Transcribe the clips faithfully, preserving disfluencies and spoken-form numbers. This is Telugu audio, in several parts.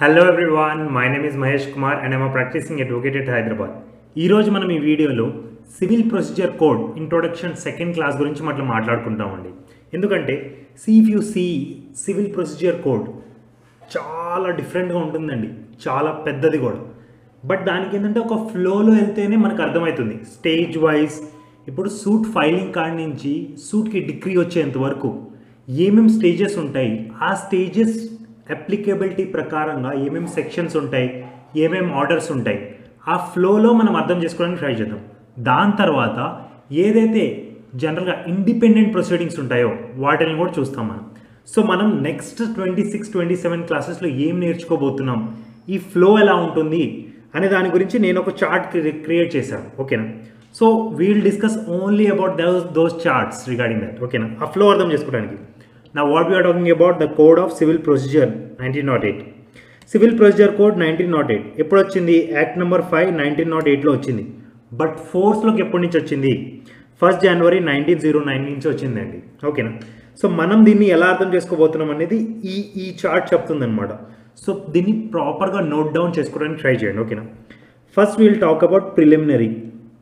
Hello everyone, my name is Mahesh Kumar and I am a practicing advocate at Hyderabad. ఈ రోజు మనం ఈ వీడియోలో civil procedure code introduction second class గురించి మనం మాట్లాడుకుంటామండి. ఎందుకంటే సిఫ్యూసి సివిల్ ప్రొసీజర్ కోడ్ చాలా డిఫరెంట్గా ఉంటుందండి, చాలా పెద్దది కూడా. బట్ దానికి ఏంటంటే ఒక ఫ్లోలో వెళ్తేనే మనకు అర్థమవుతుంది. స్టేజ్ వైజ్ ఇప్పుడు సూట్ ఫైలింగ్ కాడి నుంచి సూట్కి డిగ్రీ వచ్చేంత వరకు ఏమేమి స్టేజెస్ ఉంటాయి, ఆ స్టేజెస్ అప్లికేబిలిటీ ప్రకారంగా ఏమేమి సెక్షన్స్ ఉంటాయి, ఏమేమి ఆర్డర్స్ ఉంటాయి, ఆ ఫ్లోలో మనం అర్థం చేసుకోవడానికి ట్రై చేద్దాం. దాని తర్వాత ఏదైతే జనరల్గా ఇండిపెండెంట్ ప్రొసీడింగ్స్ ఉంటాయో వాటిని కూడా చూస్తాం మనం. సో మనం next twenty six twenty seven క్లాసెస్లో ఏం నేర్చుకోబోతున్నాం, ఈ ఫ్లో ఎలా ఉంటుంది అనే దాని గురించి నేను ఒక చార్ట్ క్రియేట్ చేశాను. ఓకేనా? So we'll discuss only about those those charts regarding that. ఓకేనా? ఆ ఫ్లో అర్థం చేసుకోవడానికి. Now what we are talking about the code of civil procedure nineteen oh eight. Civil procedure code nineteen oh eight ఎప్పుడు వచ్చింది? Act number five nineteen nought ఎయిట్లో వచ్చింది. బట్ ఫోర్స్లోకి ఎప్పటి నుంచి వచ్చింది? First January nineteen zero nine నుంచి వచ్చిందండి. ఓకేనా? సో మనం దీన్ని ఎలా అర్థం చేసుకోబోతున్నాం అనేది ఈ ఈ చార్ట్ చెప్తుంది అనమాట. సో దీన్ని ప్రాపర్గా నోట్ డౌన్ చేసుకోవడానికి ట్రై చేయండి. ఓకేనా? First we'll talk about preliminary.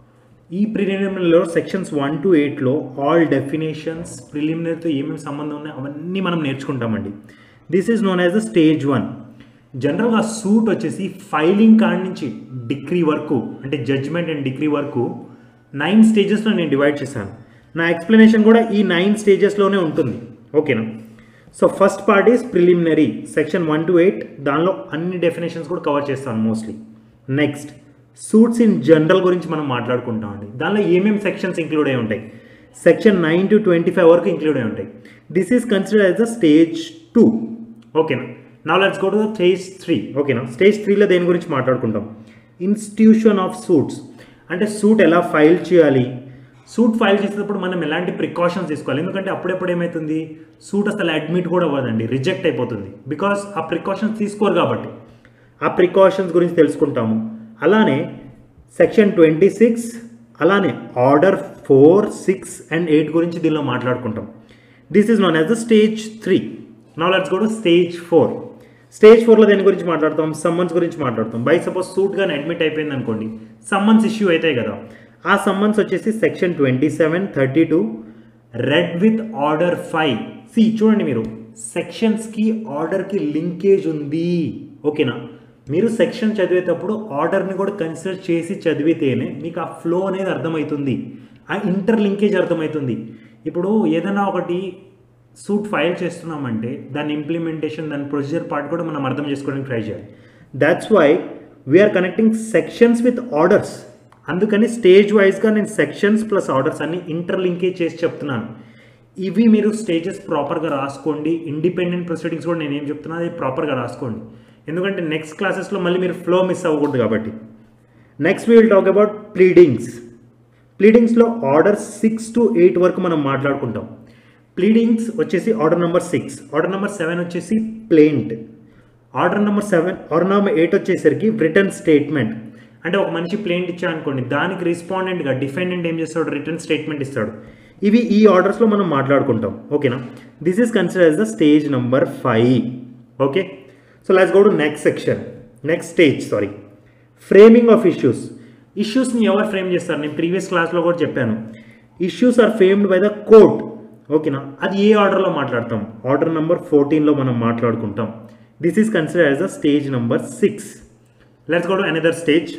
ఈ ప్రిలిమినరీలో సెక్షన్స్ వన్ టు ఎయిట్లో ఆల్ డెఫినేషన్స్, ప్రిలిమినరీతో ఏమేమి సంబంధం ఉన్నాయో అవన్నీ మనం నేర్చుకుంటామండి. This is known as the stage one. జనరల్గా సూట్ వచ్చేసి ఫైలింగ్ కాడి నుంచి డిగ్రీ వరకు, అంటే జడ్జ్మెంట్ అండ్ డిగ్రీ వరకు నైన్ స్టేజెస్లో నేను డివైడ్ చేశాను. నా ఎక్స్ప్లెనేషన్ కూడా ఈ నైన్ స్టేజెస్లోనే ఉంటుంది. ఓకేనా? So first part is preliminary, section one to eight. దానిలో అన్ని డెఫినేషన్స్ కూడా కవర్ చేస్తాను mostly. Next suits in general గురించి మనం మాట్లాడుకుంటామండి. దానిలో ఏమేమి సెక్షన్స్ ఇంక్లూడ్ అయి ఉంటాయి? Section nine to twenty five వరకు ఇంక్లూడ్ అయి ఉంటాయి. This is consider as the stage two. ఓకేనా? Now let's go to the stage three. ఓకేనా? స్టేజ్ త్రీలో దేని గురించి మాట్లాడుకుంటాం? Institution of suits. అంటే సూట్ ఎలా ఫైల్ చేయాలి, సూట్ ఫైల్ చేసేటప్పుడు మనం ఎలాంటి ప్రికాషన్స్ తీసుకోవాలి. ఎందుకంటే అప్పుడెప్పుడు ఏమవుతుంది, సూట్ అసలు అడ్మిట్ కూడా అవ్వదండి, రిజెక్ట్ అయిపోతుంది. బికాస్ ఆ ప్రికాషన్స్ తీసుకోరు కాబట్టి ఆ ప్రికాషన్స్ గురించి తెలుసుకుంటాము. అలానే సెక్షన్ ట్వంటీ సిక్స్, అలానే order four six and eight గురించి దీనిలో మాట్లాడుకుంటాం. This is known as the stage three. Now let's go to stage four. Stage ఫోర్లో దేని గురించి మాట్లాడతాం? సమ్మన్స్ గురించి మాట్లాడతాం. బై సపోజ్ సూట్ కానీ అడ్మిట్ అయిపోయింది అనుకోండి, సమ్మన్స్ ఇష్యూ అవుతాయి కదా. ఆ సమ్మన్స్ వచ్చేసి section twenty seven thirty two read with order five. See చూడండి, మీరు సెక్షన్స్కి ఆర్డర్కి లింకేజ్ ఉంది. ఓకేనా? మీరు సెక్షన్ చదివేటప్పుడు ఆర్డర్ని కూడా కన్సిడర్ చేసి చదివితేనే మీకు ఆ ఫ్లో అనేది అర్థమవుతుంది, ఆ ఇంటర్ లింకేజ్ అర్థమవుతుంది. ఇప్పుడు ఏదైనా ఒకటి సూట్ ఫైల్ చేస్తున్నామంటే దాని ఇంప్లిమెంటేషన్, దాని ప్రొసీజర్ పార్ట్ కూడా మనం అర్థం చేసుకోవడానికి ట్రై చేయాలి. That's why we're connecting sections with orders. అందుకని స్టేజ్ వైజ్గా నేను సెక్షన్స్ ప్లస్ ఆర్డర్స్ అన్ని ఇంటర్ లింకేజ్ చేసి చెప్తున్నాను. ఇవి మీరు స్టేజెస్ ప్రాపర్గా రాసుకోండి. ఇండిపెండెంట్ ప్రొసీడింగ్స్ కూడా నేను ఏం చెప్తున్నా అది ప్రాపర్గా రాసుకోండి, ఎందుకంటే నెక్స్ట్ క్లాసెస్లో మళ్ళీ మీరు ఫ్లో మిస్ అవ్వకూడదు కాబట్టి. Next we will talk about pleadings. ప్లీడింగ్స్లో ఆర్డర్ సిక్స్ టు ఎయిట్ వరకు మనం మాట్లాడుకుంటాం. ప్లీడింగ్స్ వచ్చేసి order number six, order number seven వచ్చేసి plaint, order number seven order number eight వచ్చేసరికి రిటర్న్ స్టేట్మెంట్. అంటే ఒక మనిషి ప్లెయింట్ ఇచ్చా అనుకోండి, దానికి రెస్పాండెంట్గా డిఫెండెంట్ ఏం చేస్తాడు? రిటర్న్ స్టేట్మెంట్ ఇస్తాడు. ఇవి ఈ ఆర్డర్స్లో మనం మాట్లాడుకుంటాం. ఓకేనా? This is consider as the stage number five. Okay, so let's go to next section, next stage sorry framing of issues. ఇష్యూస్ని ఎవరు ఫ్రేమ్ చేస్తారు? నేను ప్రీవియస్ క్లాస్లో కూడా చెప్పాను. Issues are framed by the court. ఓకేనా? అది ఏ ఆర్డర్లో మాట్లాడతాం? ఆర్డర్ నెంబర్ ఫోర్టీన్లో మనం మాట్లాడుకుంటాం. This is consider as the stage number six. Let's go to another stage,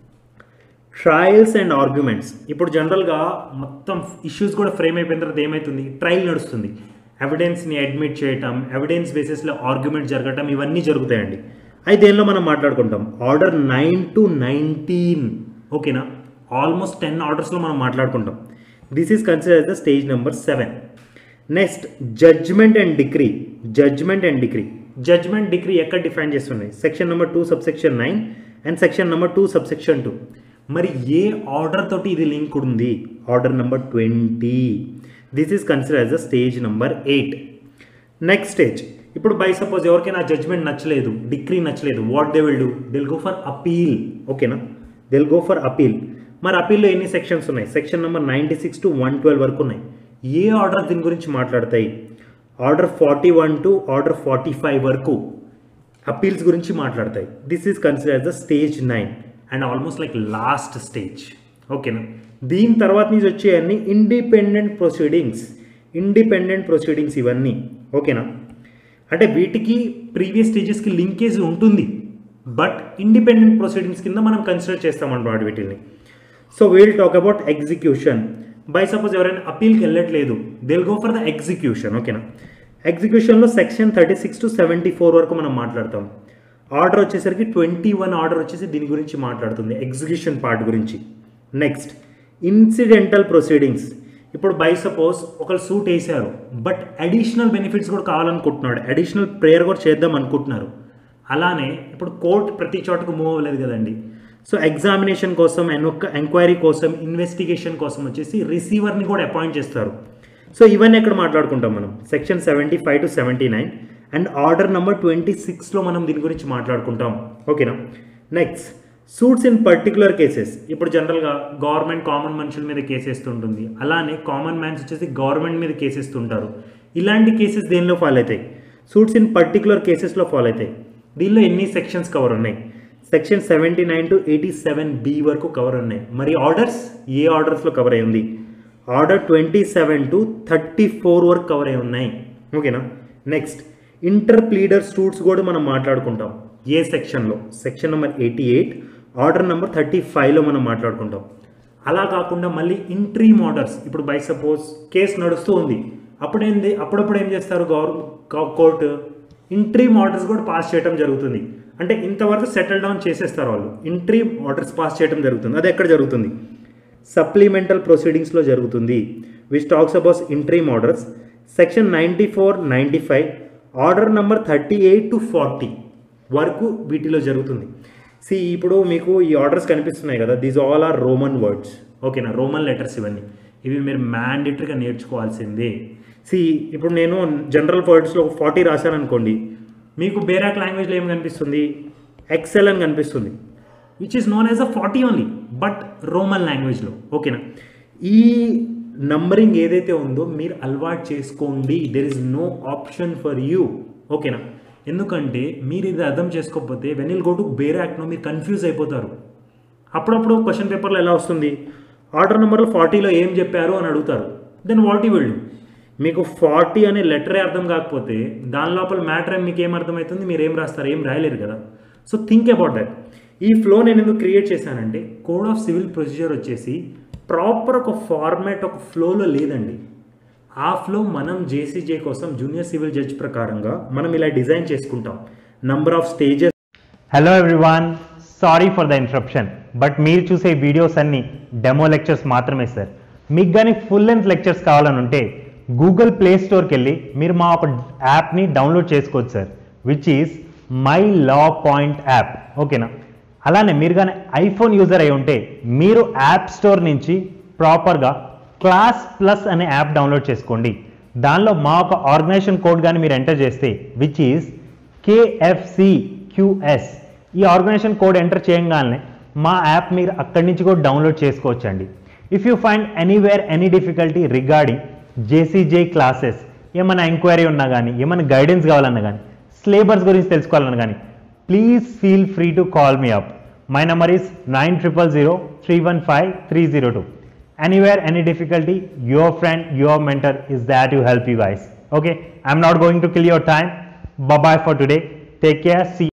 trials and arguments. ఇప్పుడు జనరల్గా మొత్తం ఇష్యూస్ కూడా ఫ్రేమ్ అయిపోయిన తర్వాత ఏమవుతుంది? ట్రయల్ నడుస్తుంది. ఎవిడెన్స్ని అడ్మిట్ చేయటం, ఎవిడెన్స్ బేసిస్లో ఆర్గ్యుమెంట్ జరగటం, ఇవన్నీ జరుగుతాయండి. అయితే దేనిలో మనం మాట్లాడుకుంటాం? Order nine to nineteen. ఓకేనా? ఆల్మోస్ట్ టెన్ ఆర్డర్స్లో మనం మాట్లాడుకుంటాం. This is consider as the stage number seven. Next judgment and decree. Judgment and decree judgment decree ఎక్కడ డిఫైన్ చేస్తున్నాయి? Section number two sub section nine and section number two sub section two. మరి ఏ ఆర్డర్ తోటి ఇది లింక్ ఉంది? Order number twenty. This is consider as the stage number eight. Next stage, ఇప్పుడు బై సపోజ్ ఎవరికైనా జడ్జ్మెంట్ నచ్చలేదు, డిగ్రీ నచ్చలేదు, what they will do? They will go for appeal. ఓకేనా? They will go for appeal. మరి అపీల్లో ఎన్ని సెక్షన్స్ ఉన్నాయి? Section number ninety six to one twelve వరకు ఉన్నాయి. ఏ ఆర్డర్ దీని గురించి మాట్లాడతాయి? Order forty one to order forty five వరకు అపీల్స్ గురించి మాట్లాడతాయి. This is consider the stage nine and almost like last stage. ఓకేనా, దీని తర్వాత నుంచి వచ్చేవన్నీ ఇండిపెండెంట్ ప్రొసీడింగ్స్. ఇండిపెండెంట్ ప్రొసీడింగ్స్ ఇవన్నీ. ఓకేనా, అంటే వీటికి ప్రీవియస్ స్టేజెస్కి లింకేజ్ ఉంటుంది, బట్ ఇండిపెండెంట్ ప్రొసీడింగ్స్ కింద మనం కన్సిడర్ చేస్తామన్నమాట వీటిని. So we'll talk about execution. By suppose ఎవరైనా అపీల్కి వెళ్ళట్లేదు, they will go for the execution. ఓకేనా, ఎగ్జిక్యూషన్లో section thirty six to seventy four వరకు మనం మాట్లాడతాం. ఆర్డర్ వచ్చేసరికి ట్వంటీ వన్ ఆర్డర్ వచ్చేసి దీని గురించి మాట్లాడుతుంది, ఎగ్జిక్యూషన్ పార్ట్ గురించి. Next incidental proceedings. ఇప్పుడు బై సపోజ్ ఒకరు సూట్ వేసారు, బట్ అడిషనల్ బెనిఫిట్స్ కూడా కావాలనుకుంటున్నాడు, అడిషనల్ ప్రేయర్ కూడా చేద్దాం అనుకుంటున్నారు. అలానే ఇప్పుడు కోర్ట్ ప్రతి చోటకు మూవ్ అవ్వలేదు కదండి. సో ఎగ్జామినేషన్ కోసం, ఎంక్వైరీ కోసం, ఇన్వెస్టిగేషన్ కోసం వచ్చేసి రిసీవర్ని కూడా అపాయింట్ చేస్తారు. సో ఇవన్నీ ఎక్కడ మాట్లాడుకుంటాం మనం, section seventy five to seventy nine and order number twenty సిక్స్లో మనం దీని గురించి మాట్లాడుకుంటాం. ఓకేనా, next suits in particular cases. ఇప్పుడు జనరల్గా గవర్నమెంట్ కామన్ మనుషుల మీద కేసేస్తుంటుంది, అలానే కామన్ మ్యాన్స్ వచ్చేసి గవర్నమెంట్ మీద కేసేస్తుంటారు. ఇలాంటి కేసెస్ దేనిలో ఫాలో అవుతాయి, సూట్స్ ఇన్ పర్టికులర్ కేసెస్లో ఫాలో అవుతాయి. దీనిలో ఎన్ని సెక్షన్స్ కవర్ ఉన్నాయి, section seventy nine to eighty seven B వరకు కవర్ ఉన్నాయి. మరి ఆర్డర్స్ ఏ ఆర్డర్స్లో కవర్ అయి ఉంది, order twenty seven to thirty four వరకు కవర్ అయి ఉన్నాయి. ఓకేనా, నెక్స్ట్ ఇంటర్ ప్లీడర్ సూట్స్ కూడా మనం మాట్లాడుకుంటాం. ఏ సెక్షన్లో, section number eighty eight order number thirty ఫైవ్లో మనం మాట్లాడుకుంటాం. అలా కాకుండా మళ్ళీ ఇంట్రీమ్ ఆర్డర్స్. ఇప్పుడు బై సపోజ్ కేసు నడుస్తూ ఉంది, అప్పుడేంది అప్పుడప్పుడు ఏం చేస్తారు గవర్నమెంట్ కోర్టు, ఇంట్రీమ్ ఆర్డర్స్ కూడా పాస్ చేయడం జరుగుతుంది. అంటే ఇంతవరకు సెటిల్ డౌన్ చేసేస్తారు వాళ్ళు, ఇంట్రీమ్ ఆర్డర్స్ పాస్ చేయడం జరుగుతుంది. అది ఎక్కడ జరుగుతుంది, సప్లిమెంటల్ ప్రొసీడింగ్స్లో జరుగుతుంది. Which talks about interim orders. Section ninety four ninety five order number thirty eight to forty వరకు వీటిలో జరుగుతుంది. సి ఇప్పుడు మీకు ఈ ఆర్డర్స్ కనిపిస్తున్నాయి కదా, these all are Roman words. ఓకేనా, రోమన్ లెటర్స్ ఇవన్నీ, ఇవి మీరు మ్యాండేటరీగా నేర్చుకోవాల్సిందే. సి ఇప్పుడు నేను జనరల్ వర్డ్స్లో ఫార్టీ రాశాను అనుకోండి, మీకు బేరాక్ లాంగ్వేజ్లో ఏం కనిపిస్తుంది, ఎక్సెల్ అని కనిపిస్తుంది, which is known as a forty only, but Roman లాంగ్వేజ్లో. ఓకేనా, ఈ నంబరింగ్ ఏదైతే ఉందో మీరు అలవాటు చేసుకోండి. There is no option for you. ఓకేనా, ఎందుకంటే మీరు ఇది అర్థం చేసుకోకపోతే వెన్ విల్ గో టు బేరాక్నో మీరు కన్ఫ్యూజ్ అయిపోతారు. అప్పుడప్పుడు క్వశ్చన్ పేపర్లో ఎలా వస్తుంది, ఆర్డర్ నెంబర్లో ఫార్టీలో ఏం చెప్పారు అని అడుగుతారు, then what you will do. మీకు ఫార్టీ అనే లెటరే అర్థం కాకపోతే దాని లోపల మ్యాటర్ మీకు ఏం అర్థమవుతుంది, మీరు ఏం రాస్తారు, ఏం రాయలేరు కదా. So think about that. ఈ ఫ్లో నేను ఎందుకు క్రియేట్ చేశానంటే, కోడ్ ఆఫ్ సివిల్ ప్రొసీజర్ వచ్చేసి ప్రాపర్ ఒక ఫార్మాట్ ఒక ఫ్లోలో లేదండి. ఆ ఫ్లో మనం జేసీజే కోసం జూనియర్ సివిల్ జడ్జ్ ప్రకారంగా మనం ఇలా డిజైన్ చేసుకుంటాం. Number of stages. Hello everyone, sorry for the interruption, but మీరు చూసే వీడియోస్ అన్ని డెమో లెక్చర్స్ మాత్రమే సార్. మీకు కానీ ఫుల్ లెంత్ లెక్చర్స్ కావాలని ఉంటే గూగుల్ ప్లే స్టోర్కి వెళ్ళి మీరు మా ఒక యాప్ని డౌన్లోడ్ చేసుకోవచ్చు sir, which is my law point app. ఓకేనా, అలానే మీరు కానీ ఐఫోన్ యూజర్ అయి ఉంటే మీరు యాప్ స్టోర్ నుంచి ప్రాపర్గా క్లాస్ ప్లస్ అనే యాప్ డౌన్లోడ్ చేసుకోండి. దానిలో మా ఒక ఆర్గనైజేషన్ కోడ్ కానీ మీరు ఎంటర్ చేస్తే విచ్ ఈస్ కేఎఫ్సిక్యూఎస్, ఈ ఆర్గనైజేషన్ కోడ్ ఎంటర్ చేయగానే మా యాప్ మీరు అక్కడి నుంచి కూడా డౌన్లోడ్ చేసుకోవచ్చు అండి. If you find anywhere any difficulty regarding JCJ classes, ఏమైనా ఎంక్వైరీ ఉన్నా కానీ, ఏమైనా గైడెన్స్ కావాలన్నా కానీ, సిలబస్ గురించి తెలుసుకోవాలన్నా కానీ, please feel free to call me up. My number is nine triple zero three one five three zero two. Anywhere, any difficulty, your friend, your mentor is there to help you guys. Okay, I'm not going to kill your time. Bye bye for today. Take care. See you.